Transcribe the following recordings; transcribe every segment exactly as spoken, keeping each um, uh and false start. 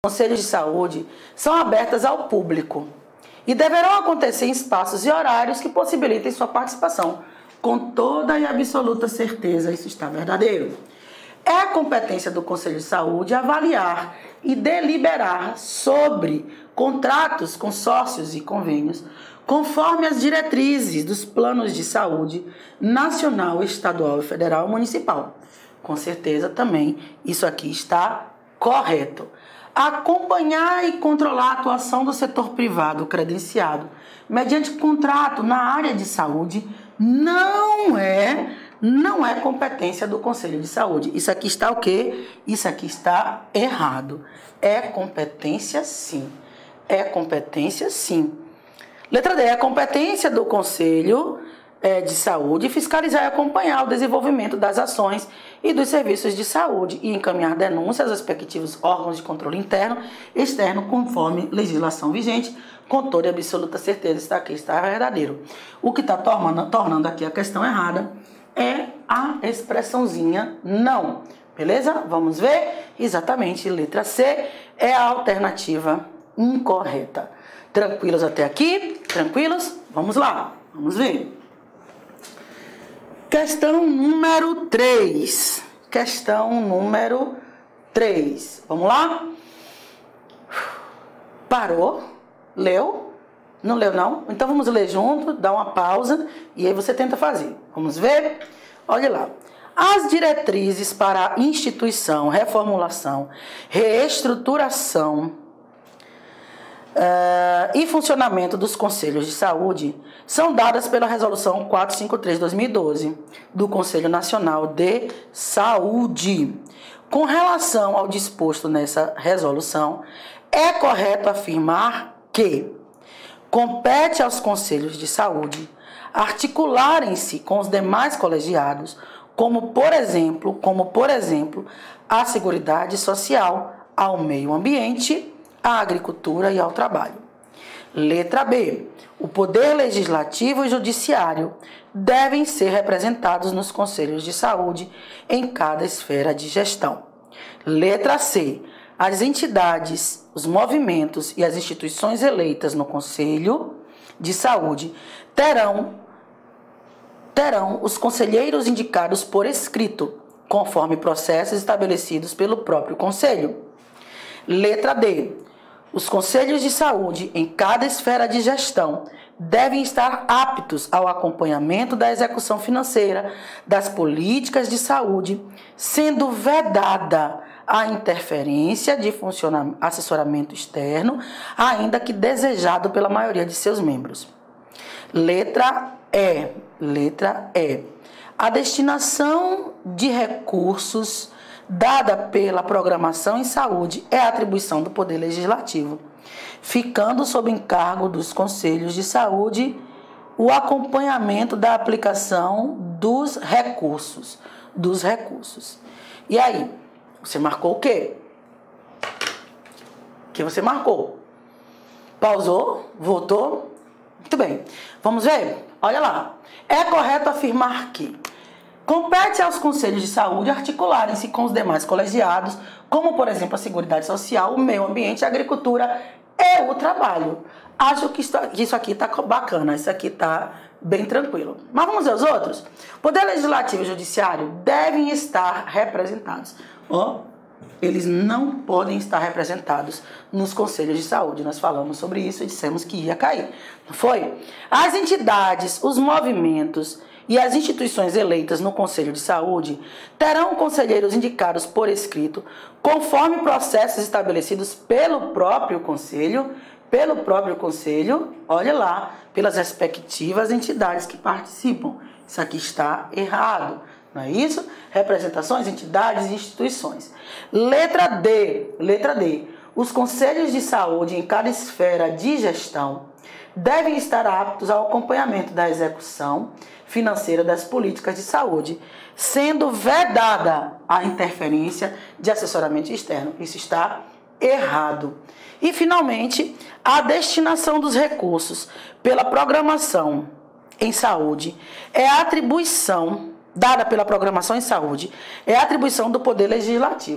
conselhos de saúde são abertas ao público e deverão acontecer em espaços e horários que possibilitem sua participação. Com toda e absoluta certeza, isso está verdadeiro. É a competência do Conselho de Saúde avaliar e deliberar sobre contratos, consórcios e convênios, conforme as diretrizes dos planos de saúde nacional, estadual, federal e municipal. Com certeza também isso aqui está correto. Acompanhar e controlar a atuação do setor privado credenciado mediante contrato na área de saúde não é, não é competência do Conselho de Saúde. Isso aqui está o quê? Isso aqui está errado. É competência sim. É competência sim. Letra D, é competência do Conselho é, de Saúde fiscalizar e acompanhar o desenvolvimento das ações e dos serviços de saúde e encaminhar denúncias aos respectivos órgãos de controle interno e externo conforme legislação vigente. Com toda e absoluta certeza, está aqui, está verdadeiro. O que está tornando, tornando aqui a questão errada é a expressãozinha não. Beleza? Vamos ver? Exatamente, letra C é a alternativa incorreta. Tranquilos até aqui? Tranquilos? Vamos lá, vamos ver. Questão número três. Questão número três. Vamos lá? Parou? Leu? Não leu não? Então vamos ler junto, dá uma pausa e aí você tenta fazer. Vamos ver? Olha lá. As diretrizes para a instituição, reformulação, reestruturação uh, e funcionamento dos conselhos de saúde são dadas pela Resolução quatrocentos e cinquenta e três de dois mil e doze do Conselho Nacional de Saúde. Com relação ao disposto nessa resolução, é correto afirmar que compete aos conselhos de saúde articularem-se com os demais colegiados, como por exemplo, como por exemplo, a Seguridade Social, ao meio ambiente, à agricultura e ao trabalho. Letra B. O Poder Legislativo e Judiciário devem ser representados nos conselhos de saúde em cada esfera de gestão. Letra C. As entidades, os movimentos e as instituições eleitas no Conselho de Saúde terão, terão os conselheiros indicados por escrito, conforme processos estabelecidos pelo próprio Conselho. Letra D. Os conselhos de saúde em cada esfera de gestão devem estar aptos ao acompanhamento da execução financeira das políticas de saúde, sendo vedada a interferência de funcionamento, assessoramento externo, ainda que desejado pela maioria de seus membros. Letra E. Letra E. A destinação de recursos dada pela programação em saúde é atribuição do Poder Legislativo, ficando sob encargo dos conselhos de saúde o acompanhamento da aplicação dos recursos. Dos recursos. E aí? Você marcou o quê? O que você marcou? Pausou? Voltou? Muito bem. Vamos ver? Olha lá. É correto afirmar que compete aos conselhos de saúde articularem-se com os demais colegiados, como, por exemplo, a Seguridade Social, o meio ambiente, a agricultura e o trabalho. Acho que isso aqui está bacana, isso aqui está bem tranquilo. Mas vamos ver os outros? Poder Legislativo e Judiciário devem estar representados. Oh, eles não podem estar representados nos conselhos de saúde. Nós falamos sobre isso e dissemos que ia cair. Não foi? As entidades, os movimentos e as instituições eleitas no Conselho de Saúde terão conselheiros indicados por escrito, conforme processos estabelecidos pelo próprio Conselho, pelo próprio Conselho, olha lá, pelas respectivas entidades que participam. Isso aqui está errado, não é isso? Representações, entidades e instituições. Letra D, letra D. Os conselhos de saúde em cada esfera de gestão devem estar aptos ao acompanhamento da execução financeira das políticas de saúde, sendo vedada a interferência de assessoramento externo. Isso está errado. E, finalmente, a destinação dos recursos pela programação em saúde é a atribuição, dada pela programação em saúde, é a atribuição do Poder Legislativo.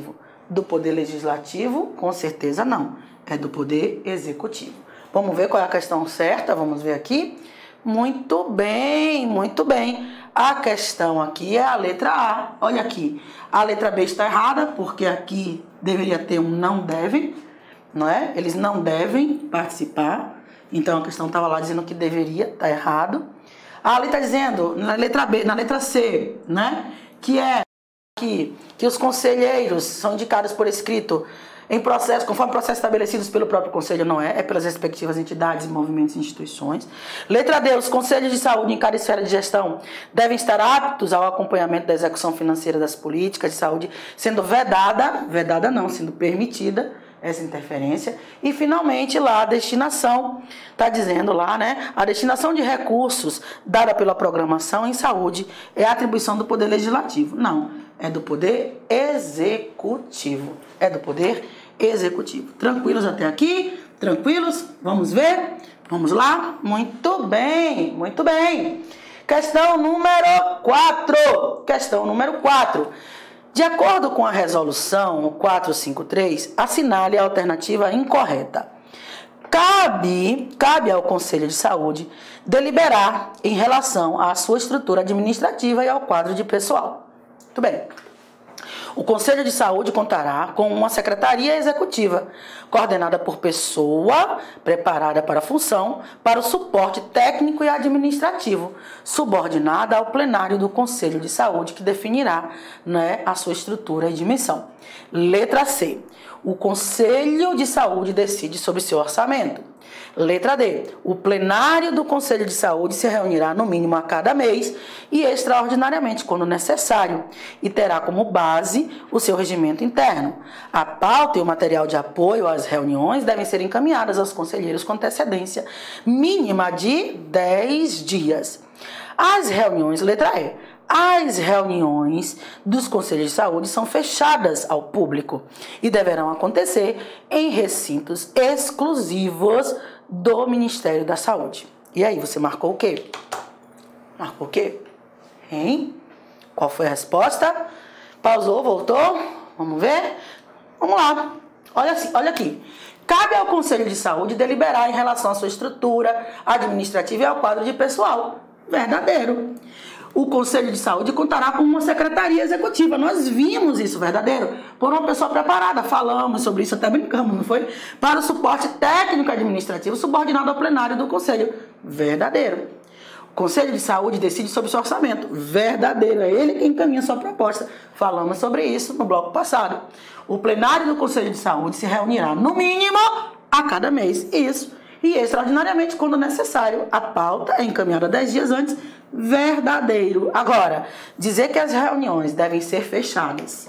do Poder Legislativo? Com certeza não. É do Poder Executivo. Vamos ver qual é a questão certa? Vamos ver aqui. Muito bem, muito bem. A questão aqui é a letra A. Olha aqui. A letra B está errada, porque aqui deveria ter um não deve, não é? Eles não devem participar. Então a questão estava lá dizendo que deveria, está errado. A ali está dizendo, na letra B, na letra C, né? Que é que, que os conselheiros são indicados por escrito em processo, conforme processos estabelecidos pelo próprio conselho, não é, é pelas respectivas entidades, movimentos e instituições. Letra D, os conselhos de saúde em cada esfera de gestão devem estar aptos ao acompanhamento da execução financeira das políticas de saúde, sendo vedada, vedada não, sendo permitida essa interferência. E finalmente lá a destinação, está dizendo lá, né, a destinação de recursos dada pela programação em saúde é a atribuição do Poder Legislativo. Não, é do Poder Executivo. É do Poder Executivo. Tranquilos até aqui? Tranquilos? Vamos ver? Vamos lá? Muito bem, muito bem. Questão número quatro. Questão número quatro. De acordo com a resolução quatrocentos e cinquenta e três, assinale a alternativa incorreta. Cabe, cabe ao Conselho de Saúde deliberar em relação à sua estrutura administrativa e ao quadro de pessoal. Muito bem. O Conselho de Saúde contará com uma secretaria executiva, coordenada por pessoa preparada para a função, para o suporte técnico e administrativo, subordinada ao plenário do Conselho de Saúde, que definirá, né, a sua estrutura e dimensão. Letra C. O Conselho de Saúde decide sobre seu orçamento. Letra D. O plenário do Conselho de Saúde se reunirá no mínimo a cada mês e extraordinariamente quando necessário e terá como base o seu regimento interno. A pauta e o material de apoio às reuniões devem ser encaminhadas aos conselheiros com antecedência mínima de dez dias. As reuniões, letra E. As reuniões dos Conselhos de Saúde são fechadas ao público e deverão acontecer em recintos exclusivos do Ministério da Saúde. E aí, você marcou o quê? Marcou o quê? Hein? Qual foi a resposta? Pausou, voltou? Vamos ver? Vamos lá. Olha, olha aqui. Cabe ao Conselho de Saúde deliberar em relação à sua estrutura administrativa e ao quadro de pessoal. Verdadeiro. O Conselho de Saúde contará com uma secretaria executiva. Nós vimos isso, verdadeiro, por uma pessoa preparada. Falamos sobre isso, até brincamos, não foi? Para o suporte técnico administrativo subordinado ao plenário do Conselho. Verdadeiro. O Conselho de Saúde decide sobre o seu orçamento. Verdadeiro. É ele quem encaminha a sua proposta. Falamos sobre isso no bloco passado. O plenário do Conselho de Saúde se reunirá, no mínimo, a cada mês. Isso. E, extraordinariamente, quando necessário, a pauta é encaminhada dez dias antes. Verdadeiro. Agora, dizer que as reuniões devem ser fechadas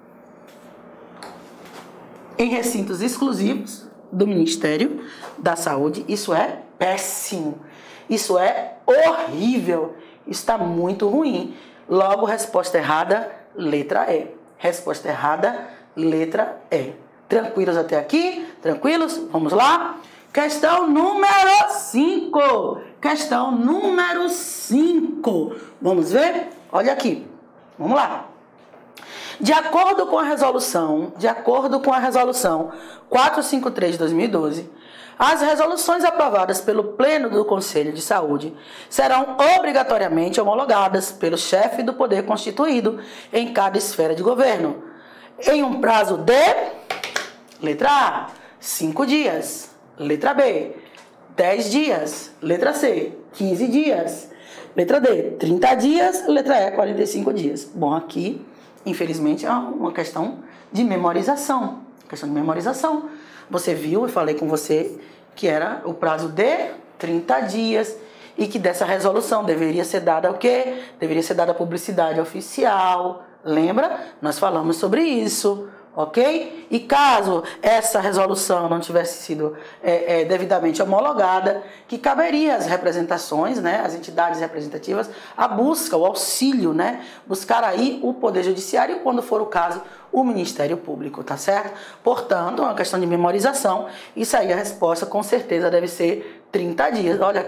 em recintos exclusivos do Ministério da Saúde, isso é péssimo. Isso é horrível. Está muito ruim. Logo, resposta errada, letra E. Resposta errada, letra E. Tranquilos até aqui? Tranquilos? Vamos lá? Questão número cinco. Questão número cinco. Vamos ver? Olha aqui. Vamos lá. De acordo com a resolução, de acordo com a resolução quatrocentos e cinquenta e três de dois mil e doze, as resoluções aprovadas pelo Pleno do Conselho de Saúde serão obrigatoriamente homologadas pelo chefe do poder constituído em cada esfera de governo, em um prazo de, letra A, cinco dias. Letra B, dez dias. Letra C, quinze dias. Letra D, trinta dias. Letra E, quarenta e cinco dias. Bom, aqui, infelizmente, é uma questão de memorização. Questão de memorização. Você viu, eu falei com você, que era o prazo de trinta dias e que dessa resolução deveria ser dada o quê? Deveria ser dada publicidade oficial. Lembra? Nós falamos sobre isso. Ok? E caso essa resolução não tivesse sido é, é, devidamente homologada, que caberia às representações, né, às entidades representativas, a busca, o auxílio, né, buscar aí o Poder Judiciário, quando for o caso, o Ministério Público, tá certo? Portanto, é uma questão de memorização, isso aí a resposta com certeza deve ser trinta dias. Olha aqui,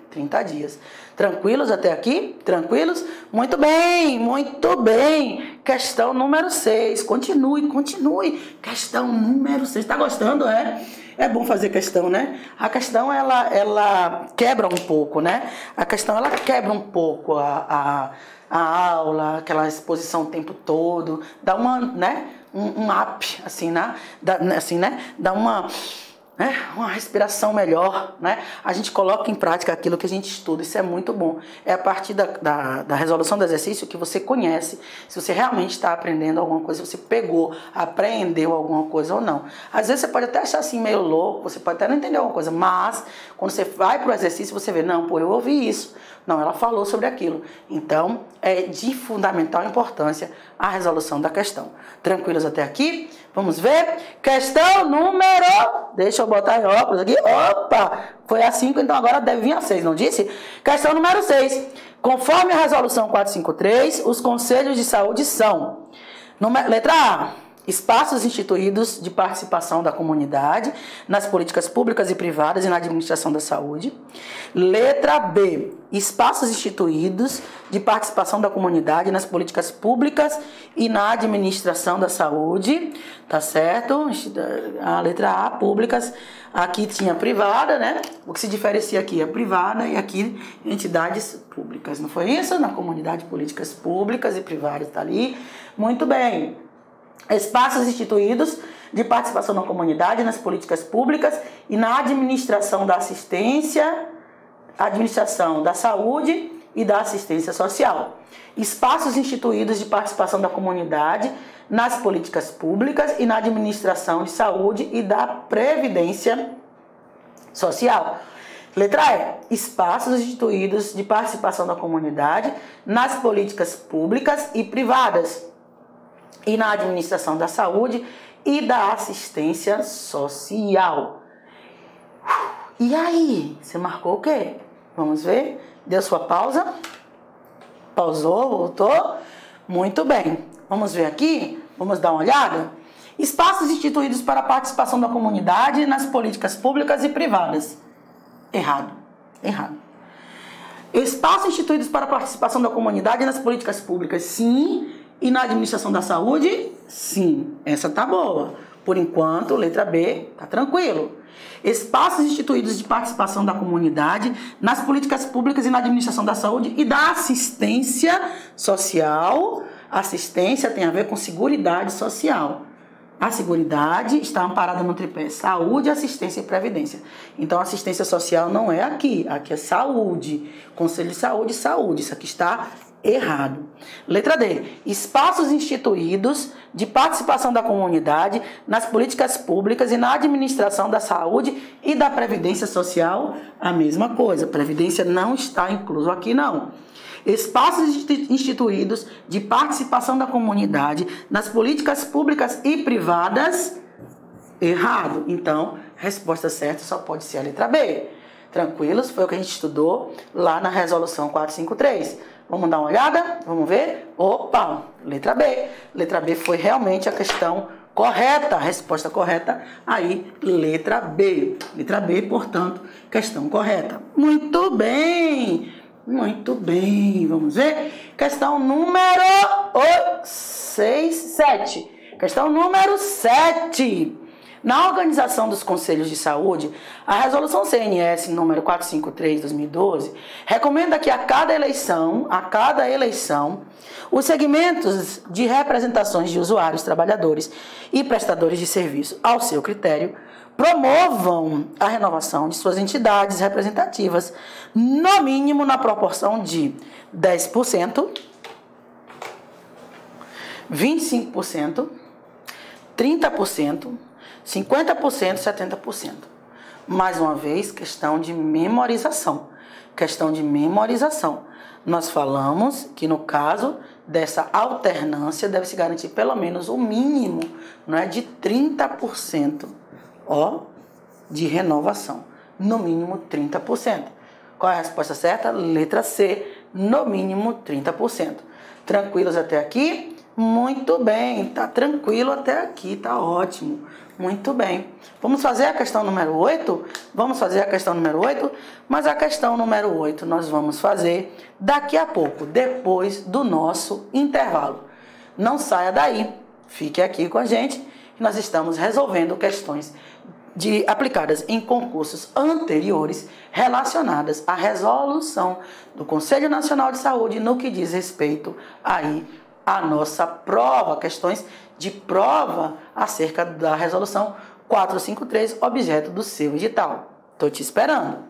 trinta dias. Tranquilos até aqui? Tranquilos? Muito bem, muito bem. Questão número seis. Continue, continue. Questão número seis. Tá gostando, é? É bom fazer questão, né? A questão, ela, ela quebra um pouco, né? A questão, ela quebra um pouco a, a, a aula, aquela exposição o tempo todo. Dá uma, né? Um, um up, assim, né? Dá, assim, né? Dá uma... Né? Uma respiração melhor, né? A gente coloca em prática aquilo que a gente estuda, isso é muito bom. É a partir da, da, da resolução do exercício que você conhece, se você realmente está aprendendo alguma coisa, se você pegou, aprendeu alguma coisa ou não. Às vezes você pode até achar assim meio louco, você pode até não entender alguma coisa, mas quando você vai para o exercício, você vê, não, pô, eu ouvi isso. Não, ela falou sobre aquilo. Então, é de fundamental importância a resolução da questão. Tranquilos até aqui? Vamos ver? Questão número... Deixa eu botar em óculos aqui. Opa! Foi a cinco, então agora deve vir a seis, não disse? Questão número seis. Conforme a resolução quatrocentos e cinquenta e três, os conselhos de saúde são... Número... Letra A. Espaços instituídos de participação da comunidade nas políticas públicas e privadas e na administração da saúde. Letra B. Espaços instituídos de participação da comunidade nas políticas públicas e na administração da saúde. Tá certo? A letra A, públicas. Aqui tinha privada, né? O que se diferencia aqui é privada e aqui entidades públicas. Não foi isso? Na comunidade, políticas públicas e privadas. Tá ali. Muito bem. Espaços instituídos de participação da comunidade nas políticas públicas e na administração da assistência, administração da saúde e da assistência social. Espaços instituídos de participação da comunidade nas políticas públicas e na administração de saúde e da previdência social. Letra E. Espaços instituídos de participação da comunidade nas políticas públicas e privadas e na administração da saúde e da assistência social. E aí? Você marcou o quê? Vamos ver? Deu sua pausa? Pausou? Voltou? Muito bem. Vamos ver aqui? Vamos dar uma olhada? Espaços instituídos para a participação da comunidade nas políticas públicas e privadas. Errado. Errado. Espaços instituídos para a participação da comunidade nas políticas públicas, sim. E na administração da saúde, sim. Essa tá boa. Por enquanto, letra B, tá tranquilo. Espaços instituídos de participação da comunidade nas políticas públicas e na administração da saúde e da assistência social. Assistência tem a ver com seguridade social. A seguridade está amparada no tripé saúde, assistência e previdência. Então, assistência social não é aqui. Aqui é saúde. Conselho de saúde, saúde. Isso aqui está errado. Letra D. Espaços instituídos de participação da comunidade nas políticas públicas e na administração da saúde e da previdência social. A mesma coisa. Previdência não está incluso aqui, não. Espaços instituídos de participação da comunidade nas políticas públicas e privadas. Errado. Então, a resposta certa só pode ser a letra B. Tranquilos? Foi o que a gente estudou lá na resolução quatrocentos e cinquenta e três. Vamos dar uma olhada? Vamos ver? Opa! Letra B. Letra B foi realmente a questão correta. A resposta correta aí, letra B. Letra B, portanto, questão correta. Muito bem! Muito bem. Vamos ver? Questão número seis, sete. Questão número sete. Na organização dos conselhos de saúde, a resolução C N S número quatrocentos e cinquenta e três de dois mil e doze recomenda que a cada eleição, a cada eleição, os segmentos de representações de usuários, trabalhadores e prestadores de serviço, ao seu critério, promovam a renovação de suas entidades representativas, no mínimo na proporção de dez por cento, vinte e cinco por cento, trinta por cento, cinquenta por cento, setenta por cento. Mais uma vez, questão de memorização. Questão de memorização. Nós falamos que no caso dessa alternância deve se garantir pelo menos o mínimo, não é, de trinta por cento, ó, de renovação. No mínimo trinta por cento. Qual é a resposta certa? Letra C, no mínimo trinta por cento. Tranquilos até aqui? Muito bem, tá tranquilo até aqui, tá ótimo. Muito bem. Vamos fazer a questão número oito? Vamos fazer a questão número oito, mas a questão número oito nós vamos fazer daqui a pouco, depois do nosso intervalo. Não saia daí, fique aqui com a gente, nós estamos resolvendo questões de, aplicadas em concursos anteriores relacionadas à resolução do Conselho Nacional de Saúde no que diz respeito aí à nossa prova, questões de prova acerca da resolução quatrocentos e cinquenta e três, objeto do seu edital. Estou te esperando.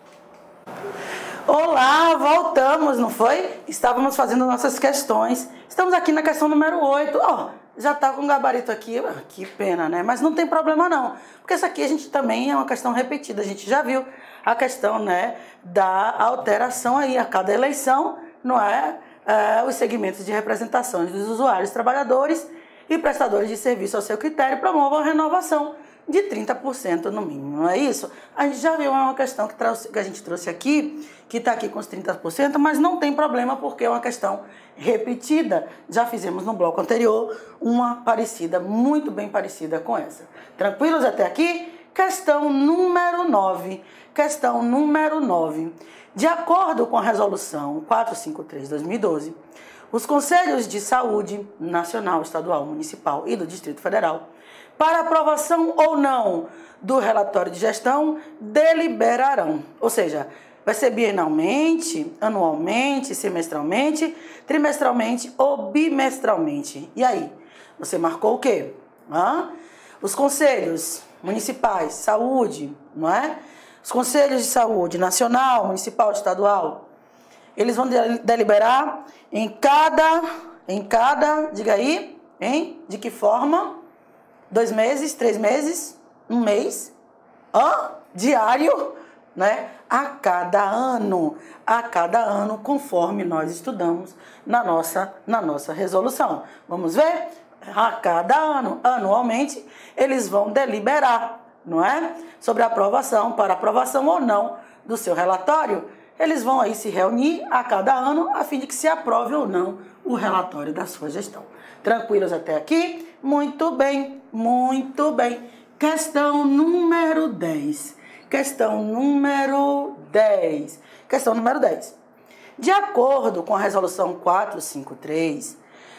Olá, voltamos, não foi? Estávamos fazendo nossas questões. Estamos aqui na questão número oito. Ó, oh, já está com o gabarito aqui. Que pena, né? Mas não tem problema não. Porque essa aqui a gente também é uma questão repetida. A gente já viu a questão, né, da alteração aí a cada eleição, não é? É, os segmentos de representação dos usuários, trabalhadores e prestadores de serviço ao seu critério promovam a renovação de trinta por cento no mínimo, não é isso? A gente já viu, é uma questão que, trouxe, que a gente trouxe aqui, que está aqui com os trinta por cento, mas não tem problema porque é uma questão repetida. Já fizemos no bloco anterior uma parecida, muito bem parecida com essa. Tranquilos até aqui? Questão número nove. Questão número nove. De acordo com a resolução quatrocentos e cinquenta e três de dois mil e doze, os Conselhos de Saúde Nacional, Estadual, Municipal e do Distrito Federal, para aprovação ou não do relatório de gestão, deliberarão. Ou seja, vai ser bienalmente, anualmente, semestralmente, trimestralmente ou bimestralmente. E aí? Você marcou o quê? Hã? Os Conselhos Municipais, Saúde, não é? Os Conselhos de Saúde Nacional, Municipal, Estadual, eles vão deliberar em cada, em cada, diga aí, hein? De que forma? Dois meses, três meses, um mês, hã? Diário, né? A cada ano, a cada ano, conforme nós estudamos na nossa, na nossa resolução. Vamos ver? A cada ano, anualmente, eles vão deliberar, não é? Sobre a aprovação, para aprovação ou não do seu relatório. Eles vão aí se reunir a cada ano a fim de que se aprove ou não o relatório da sua gestão. Tranquilos até aqui? Muito bem, muito bem. Questão número dez. Questão número dez. Questão número dez. De acordo com a resolução quatrocentos e cinquenta e três,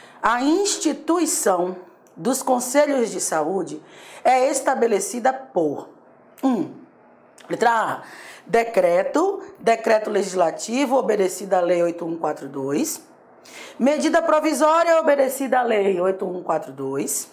a instituição dos Conselhos de Saúde é estabelecida por um. Letra A. Decreto, decreto legislativo obedecido à Lei oito mil cento e quarenta e dois. Medida provisória obedecida à Lei oito mil cento e quarenta e dois.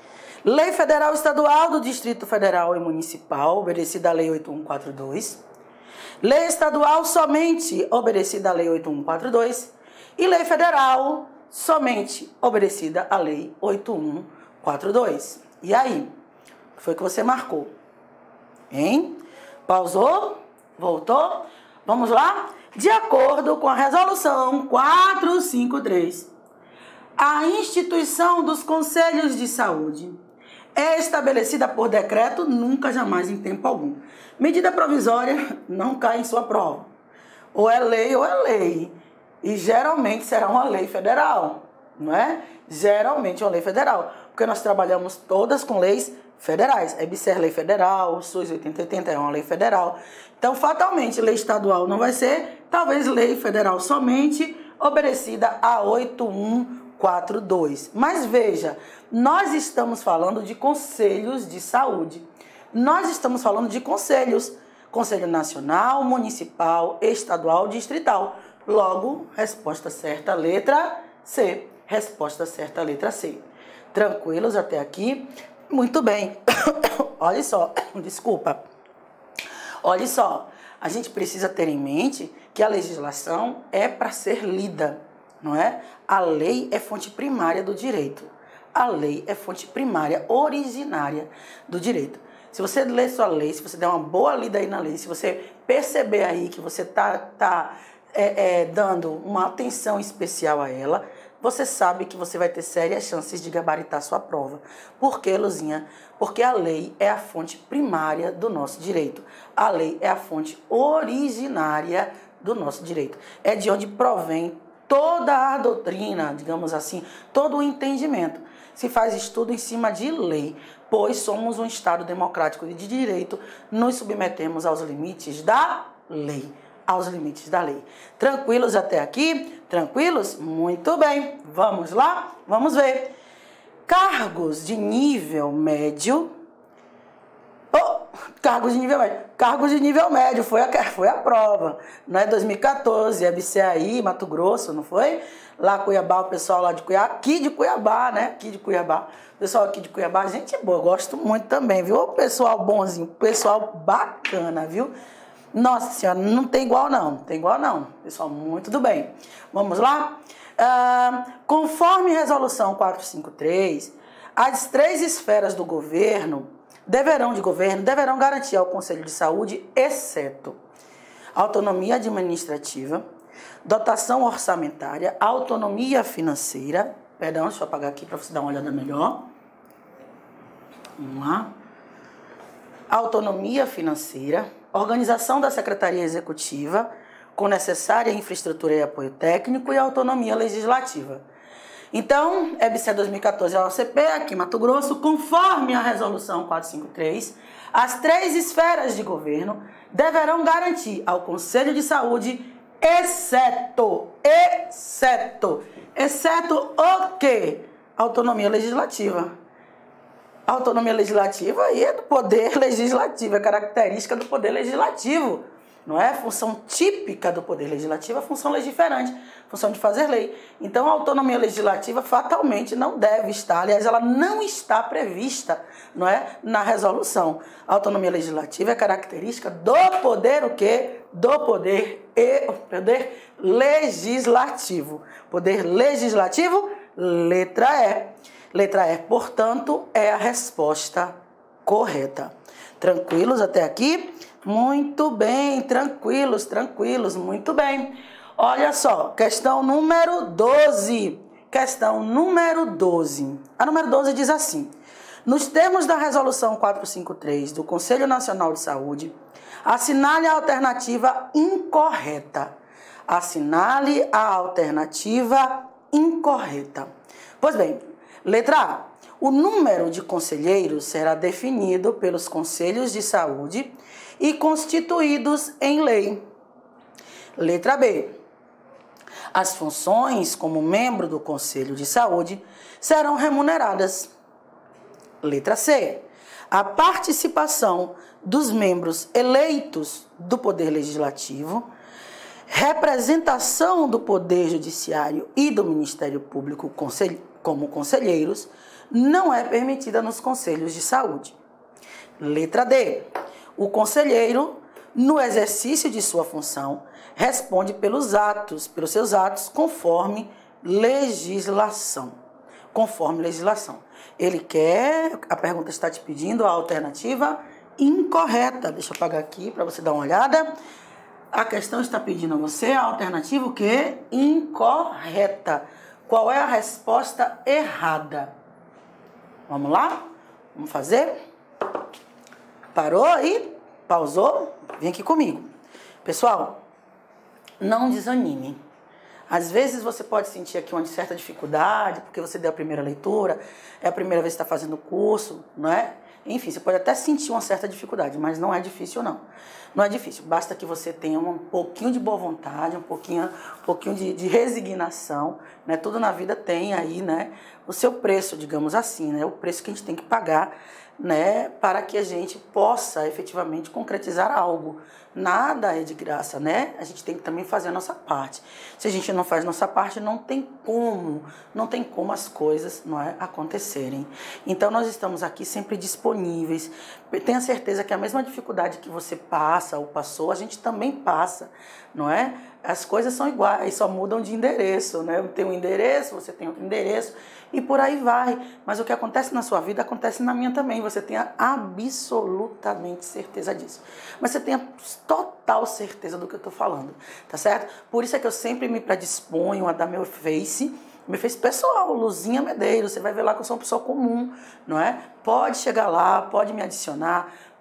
Lei Federal Estadual do Distrito Federal e Municipal obedecida à Lei oito mil cento e quarenta e dois. Lei Estadual somente obedecida à Lei oito mil cento e quarenta e dois. E Lei Federal somente obedecida à Lei oito mil cento e quarenta e dois. E aí? O que foi que você marcou? Hein? Pausou? Voltou? Vamos lá? De acordo com a resolução quatrocentos e cinquenta e três, a instituição dos Conselhos de Saúde é estabelecida por decreto, nunca, jamais, em tempo algum. Medida provisória não cai em sua prova. Ou é lei ou é lei. E geralmente será uma lei federal, não é? Geralmente uma lei federal. Porque nós trabalhamos todas com leis federais. A E B S E R, lei federal, o SUS oitenta e oitenta é uma lei federal. Então, fatalmente, lei estadual não vai ser, talvez lei federal somente, obedecida a oito mil cento e quarenta e dois. Mas veja, nós estamos falando de conselhos de saúde. Nós estamos falando de conselhos. Conselho Nacional, Municipal, Estadual, Distrital. Logo, resposta certa, letra C. Resposta certa, letra C. Tranquilos até aqui? Muito bem. Olha só, desculpa. Olha só, a gente precisa ter em mente que a legislação é para ser lida, não é? A lei é fonte primária do direito. A lei é fonte primária, originária do direito. Se você ler sua lei, se você der uma boa lida aí na lei, se você perceber aí que você está tá, é, é, dando uma atenção especial a ela, você sabe que você vai ter sérias chances de gabaritar sua prova. Por quê, Luzinha? Porque a lei é a fonte primária do nosso direito. A lei é a fonte originária do nosso direito. É de onde provém toda a doutrina, digamos assim, todo o entendimento. Se faz estudo em cima de lei, pois somos um Estado democrático e de direito, nos submetemos aos limites da lei. Aos limites da lei. Tranquilos até aqui? Tranquilos? Muito bem. Vamos lá? Vamos ver. Cargos de nível médio. Oh, cargos de nível médio. Cargos de nível médio, foi a, foi a prova. Não é dois mil e quatorze, é B C aí, Mato Grosso, não foi? Lá Cuiabá, o pessoal lá de Cuiabá, aqui de Cuiabá, né? Aqui de Cuiabá. O pessoal aqui de Cuiabá, gente boa, eu gosto muito também, viu? O pessoal bonzinho, pessoal bacana, viu? Nossa senhora, não tem igual não, não tem igual não. Pessoal, muito do bem. Vamos lá? Ah, conforme resolução quatrocentos e cinquenta e três, as três esferas do governo deverão de governo deverão garantir ao Conselho de Saúde, exceto autonomia administrativa, dotação orçamentária, autonomia financeira. Perdão, deixa eu apagar aqui para você dar uma olhada melhor. Vamos lá. Autonomia financeira, organização da Secretaria Executiva, com necessária infraestrutura e apoio técnico, e autonomia legislativa. Então, E B C dois mil e quatorze é a O C P, aqui em Mato Grosso, conforme a resolução quatrocentos e cinquenta e três, as três esferas de governo deverão garantir ao Conselho de Saúde, exceto, exceto, exceto o quê? Autonomia legislativa. A autonomia legislativa aí é do poder legislativo, é característica do poder legislativo, não é? Função típica do poder legislativo é função legiferante, função de fazer lei. Então a autonomia legislativa fatalmente não deve estar, aliás, ela não está prevista, não é? Na resolução. A autonomia legislativa é característica do poder o quê? Do poder e poder legislativo. Poder legislativo, letra E. Letra E, portanto, é a resposta correta. Tranquilos até aqui? Muito bem, tranquilos, tranquilos, muito bem. Olha só, questão número doze. Questão número doze. A número doze diz assim: nos termos da resolução quatrocentos e cinquenta e três do Conselho Nacional de Saúde, assinale a alternativa incorreta. Assinale a alternativa incorreta. Pois bem, letra A. O número de conselheiros será definido pelos conselhos de saúde e constituídos em lei. Letra B. As funções como membro do Conselho de Saúde serão remuneradas. Letra C. A participação dos membros eleitos do Poder Legislativo, representação do Poder Judiciário e do Ministério Público como conselheiros não é permitida nos conselhos de saúde. Letra D. O conselheiro, no exercício de sua função, responde pelos atos, pelos seus atos, conforme legislação. Conforme legislação. Ele quer, a pergunta está te pedindo a alternativa incorreta. Deixa eu apagar aqui para você dar uma olhada. A questão está pedindo a você a alternativa o quê? Incorreta. Qual é a resposta errada? Vamos lá? Vamos fazer? Parou aí? Pausou? Vem aqui comigo. Pessoal, não desanime. Às vezes você pode sentir aqui uma certa dificuldade, porque você deu a primeira leitura, é a primeira vez que está fazendo o curso, não é? Enfim, você pode até sentir uma certa dificuldade, mas não é difícil não. Não é difícil, basta que você tenha um pouquinho de boa vontade, um pouquinho, um pouquinho de, de resignação, né? Tudo na vida tem aí, né, o seu preço, digamos assim, né? O preço que a gente tem que pagar, né, para que a gente possa efetivamente concretizar algo. Nada é de graça, né? A gente tem que também fazer a nossa parte. Se a gente não faz a nossa parte, não tem como, não tem como as coisas, não é, acontecerem. Então nós estamos aqui sempre disponíveis. Tenha certeza que a mesma dificuldade que você passa ou passou, a gente também passa, não é? As coisas são iguais, só mudam de endereço, né? Eu tenho um endereço, você tem outro endereço e por aí vai. Mas o que acontece na sua vida acontece na minha também. Você tenha absolutamente certeza disso. Mas você tenha total certeza do que eu estou falando, tá certo? Por isso é que eu sempre me predisponho a dar meu Face, meu Face pessoal, Luzinha Medeiros. Você vai ver lá que eu sou uma pessoa comum, não é? Pode chegar lá, pode me adicionar,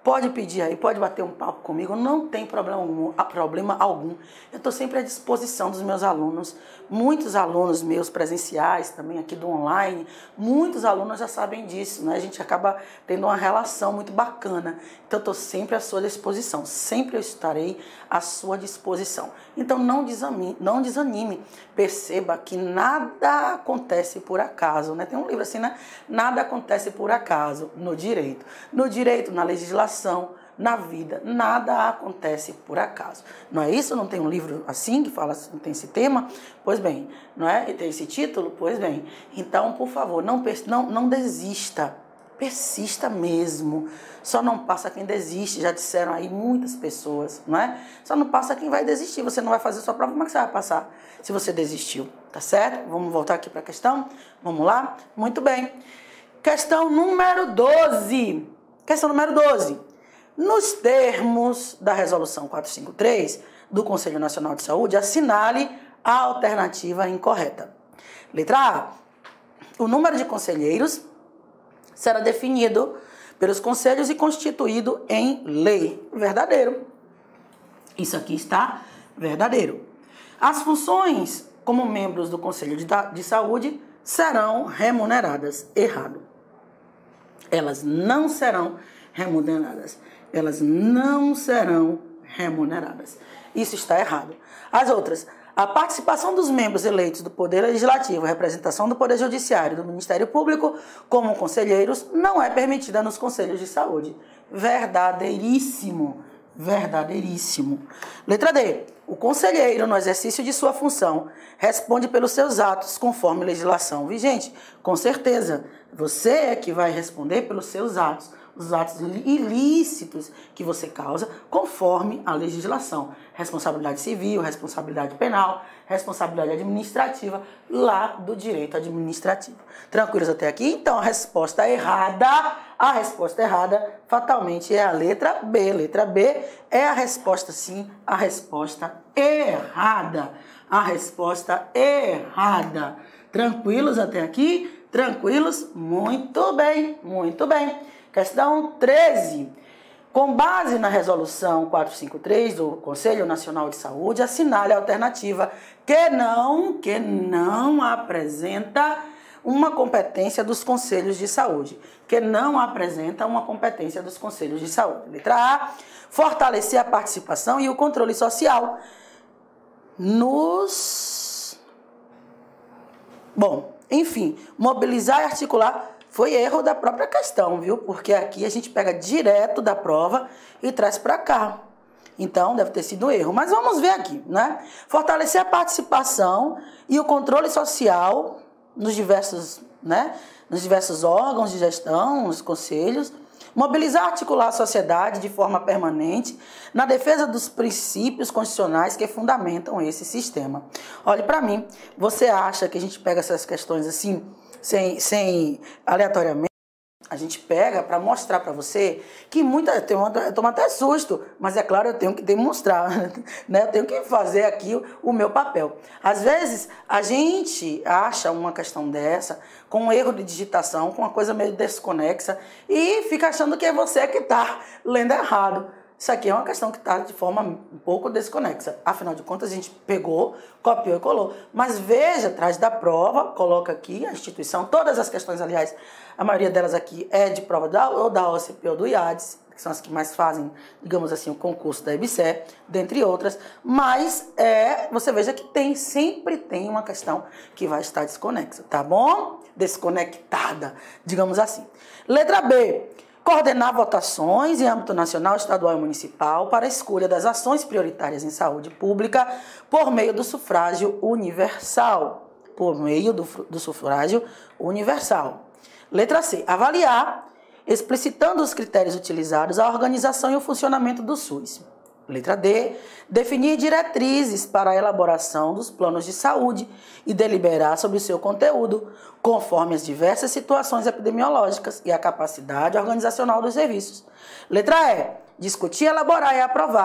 Pode pedir aí, pode bater um papo comigo, não tem problema algum. Problema algum. Eu estou sempre à disposição dos meus alunos. Muitos alunos meus presenciais, também aqui do online, muitos alunos já sabem disso, né? A gente acaba tendo uma relação muito bacana. Então, eu estou sempre à sua disposição, sempre eu estarei à sua disposição. Então, não desanime, não desanime. Perceba que nada acontece por acaso, né? Tem um livro assim, né? Nada acontece por acaso no direito. No direito, na legislação, na vida, nada acontece por acaso. Não é isso? Não tem um livro assim que fala, tem esse tema? Pois bem, não é? E tem esse título? Pois bem. Então, por favor, não, não, não desista. Persista mesmo. Só não passa quem desiste. Já disseram aí muitas pessoas, não é? Só não passa quem vai desistir. Você não vai fazer sua prova, como é que você vai passar se você desistiu? Tá certo? Vamos voltar aqui para a questão? Vamos lá? Muito bem. Questão número doze. Questão número doze. Nos termos da Resolução quatrocentos e cinquenta e três do Conselho Nacional de Saúde, assinale a alternativa incorreta. Letra A. O número de conselheiros será definido pelos conselhos e constituído em lei. Verdadeiro. Isso aqui está verdadeiro. As funções como membros do Conselho de, de Saúde serão remuneradas. Errado. Elas não serão remuneradas. Elas não serão remuneradas. Isso está errado. As outras, a participação dos membros eleitos do Poder Legislativo, a representação do Poder Judiciário e do Ministério Público como conselheiros não é permitida nos conselhos de saúde. Verdadeiríssimo. Verdadeiríssimo. Letra D. O conselheiro, no exercício de sua função, responde pelos seus atos conforme legislação vigente. Com certeza, você é que vai responder pelos seus atos. Os atos ilícitos que você causa conforme a legislação. Responsabilidade civil, responsabilidade penal, responsabilidade administrativa, lá do direito administrativo. Tranquilos até aqui? Então, a resposta errada, a resposta errada, fatalmente, é a letra B. Letra B é a resposta, sim, a resposta errada. A resposta errada. Tranquilos até aqui? Tranquilos? Muito bem, muito bem. Questão treze. Com base na Resolução quatrocentos e cinquenta e três do Conselho Nacional de Saúde, assinale a alternativa que não, que não apresenta uma competência dos Conselhos de Saúde. Que não apresenta uma competência dos Conselhos de Saúde. Letra A. Fortalecer a participação e o controle social nos... Bom, enfim, mobilizar e articular... Foi erro da própria questão, viu? Porque aqui a gente pega direto da prova e traz para cá. Então, deve ter sido erro. Mas vamos ver aqui, né? Fortalecer a participação e o controle social nos diversos, né? Nos diversos órgãos de gestão, nos conselhos. Mobilizar e articular a sociedade de forma permanente na defesa dos princípios constitucionais que fundamentam esse sistema. Olhe para mim, você acha que a gente pega essas questões assim... Sem, sem aleatoriamente, a gente pega para mostrar para você que muita... Eu tomo até susto, mas é claro, eu tenho que demonstrar, né? Eu tenho que fazer aqui o, o meu papel. Às vezes, a gente acha uma questão dessa com um erro de digitação, com uma coisa meio desconexa, e fica achando que é você que está lendo errado. Isso aqui é uma questão que está de forma um pouco desconexa. Afinal de contas, a gente pegou, copiou e colou. Mas veja, atrás da prova, coloca aqui a instituição. Todas as questões, aliás, a maioria delas aqui é de prova da, ou da O C P ou do I A D S, que são as que mais fazem, digamos assim, o concurso da I B C E, dentre outras. Mas é, você veja que tem, sempre tem uma questão que vai estar desconexa, tá bom? Desconectada, digamos assim. Letra B. Coordenar votações em âmbito nacional, estadual e municipal para a escolha das ações prioritárias em saúde pública por meio do sufrágio universal. Por meio do, do sufrágio universal. Letra C. Avaliar, explicitando os critérios utilizados, a organização e o funcionamento do SUS. Letra D. Definir diretrizes para a elaboração dos planos de saúde e deliberar sobre o seu conteúdo, conforme as diversas situações epidemiológicas e a capacidade organizacional dos serviços. Letra E. Discutir, elaborar e aprovar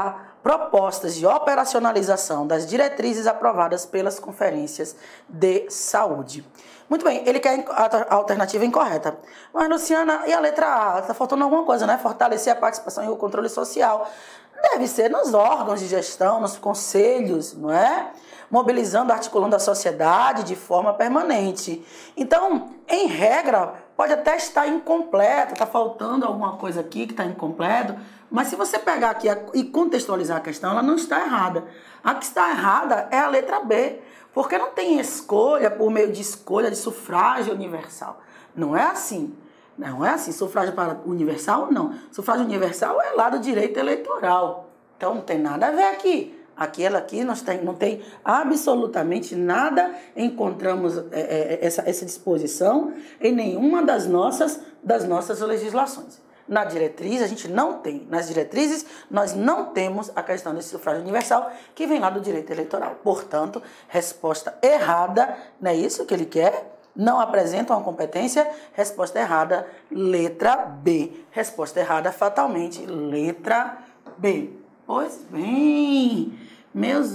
propostas de operacionalização das diretrizes aprovadas pelas conferências de saúde. Muito bem, ele quer a alternativa incorreta. Mas, Luciana, e a letra A? Está faltando alguma coisa, né? Fortalecer a participação e o controle social. Deve ser nos órgãos de gestão, nos conselhos, não é? Mobilizando, articulando a sociedade de forma permanente. Então, em regra, pode até estar incompleto, está faltando alguma coisa aqui que está incompleto, mas se você pegar aqui e contextualizar a questão, ela não está errada. A que está errada é a letra B, porque não tem escolha por meio de escolha de sufrágio universal. Não é assim. Não é assim. Sufrágio para universal, não. Sufrágio universal é lá do direito eleitoral. Então, não tem nada a ver aqui. Aquela aqui nós tem, não tem absolutamente nada, encontramos é, é, essa, essa disposição em nenhuma das nossas, das nossas legislações. Na diretriz a gente não tem, nas diretrizes nós não temos a questão desse sufrágio universal que vem lá do direito eleitoral. Portanto, resposta errada, não é isso que ele quer? Não apresentam a competência, resposta errada, letra B. Resposta errada, fatalmente, letra B. Pois bem, meus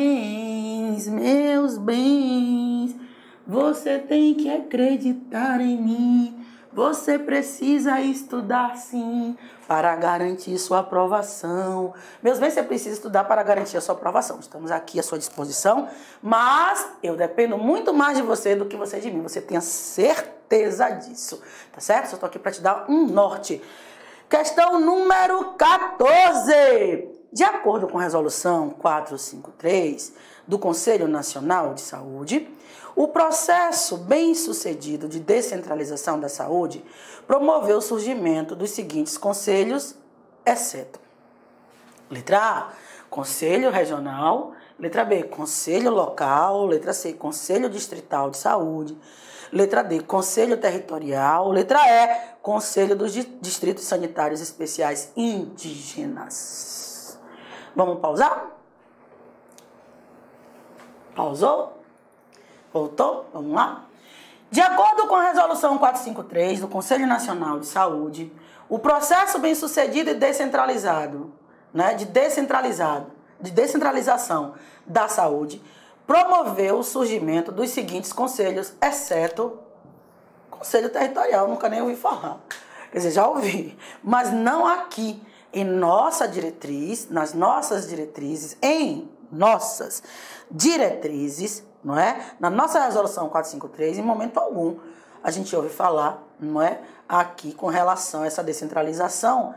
bens, meus bens, você tem que acreditar em mim, você precisa estudar sim, para garantir sua aprovação. Meus bens, você precisa estudar para garantir a sua aprovação. Estamos aqui à sua disposição, mas eu dependo muito mais de você do que você de mim, você tenha certeza disso, tá certo? Só estou aqui para te dar um norte. Questão número quatorze. De acordo com a resolução quatrocentos e cinquenta e três do Conselho Nacional de Saúde, o processo bem-sucedido de descentralização da saúde promoveu o surgimento dos seguintes conselhos, exceto: letra A, Conselho Regional; letra B, Conselho Local; letra C, Conselho Distrital de Saúde; letra D, Conselho Territorial; letra E, Conselho dos Distritos Sanitários Especiais Indígenas. Vamos pausar? Pausou? Voltou? Vamos lá? De acordo com a resolução quatrocentos e cinquenta e três do Conselho Nacional de Saúde, o processo bem-sucedido e descentralizado, né, de descentralizado, de descentralização da saúde, promoveu o surgimento dos seguintes conselhos, exceto Conselho Territorial, nunca nem ouvi falar. Quer dizer, já ouvi, mas não aqui. Em nossa diretriz, nas nossas diretrizes, em nossas diretrizes, não é? Na nossa resolução quatrocentos e cinquenta e três, em momento algum, a gente ouve falar, não é? Aqui com relação a essa descentralização,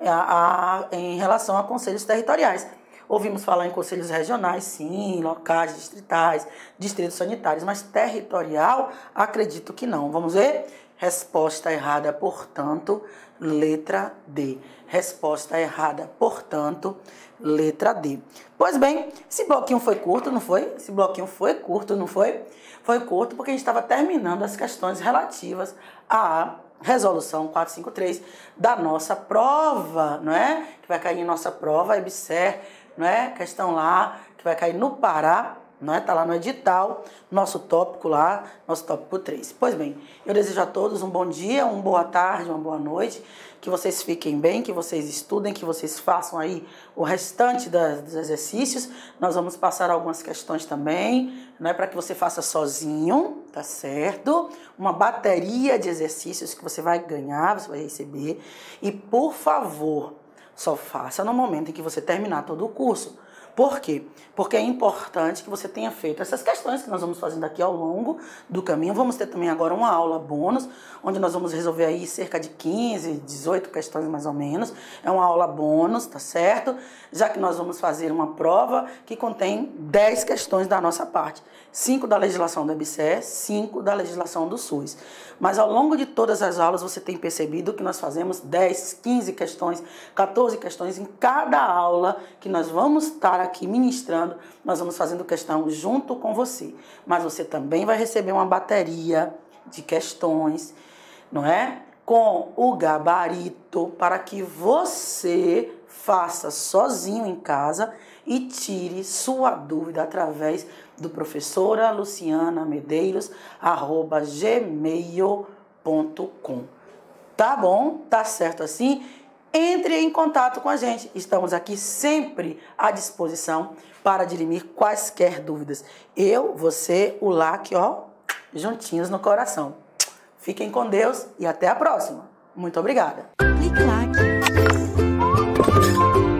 a, a, em relação a conselhos territoriais. Ouvimos falar em conselhos regionais, sim, locais, distritais, distritos sanitários, mas territorial, acredito que não. Vamos ver? Resposta errada, portanto, letra D. Resposta errada, portanto, letra D. Pois bem, esse bloquinho foi curto, não foi? Esse bloquinho foi curto, não foi? Foi curto porque a gente estava terminando as questões relativas à resolução quatrocentos e cinquenta e três da nossa prova, não é? Que vai cair em nossa prova, E B S E R, não é? Questão lá, que vai cair no Pará, não é? Tá lá no edital, nosso tópico lá, nosso tópico três. Pois bem, eu desejo a todos um bom dia, uma boa tarde, uma boa noite, que vocês fiquem bem, que vocês estudem, que vocês façam aí o restante das, dos exercícios. Nós vamos passar algumas questões também, não é, para que você faça sozinho, tá certo? Uma bateria de exercícios que você vai ganhar, você vai receber. E, por favor, só faça no momento em que você terminar todo o curso. Por quê? Porque é importante que você tenha feito essas questões que nós vamos fazendo aqui ao longo do caminho. Vamos ter também agora uma aula bônus, onde nós vamos resolver aí cerca de quinze, dezoito questões mais ou menos. É uma aula bônus, tá certo? Já que nós vamos fazer uma prova que contém dez questões da nossa parte. cinco da legislação do I B C E, cinco da legislação do SUS. Mas ao longo de todas as aulas você tem percebido que nós fazemos dez, quinze questões, quatorze questões em cada aula que nós vamos estar aqui ministrando, nós vamos fazendo questão junto com você. Mas você também vai receber uma bateria de questões, não é? Com o gabarito para que você faça sozinho em casa e tire sua dúvida através do professora Luciana Medeiros, arroba gmail ponto com. Tá bom? Tá certo assim? entre em contato com a gente. Estamos aqui sempre à disposição para dirimir quaisquer dúvidas. Eu, você, o Lac, ó, juntinhos no coração. Fiquem com Deus e até a próxima. Muito obrigada. Clique Lac.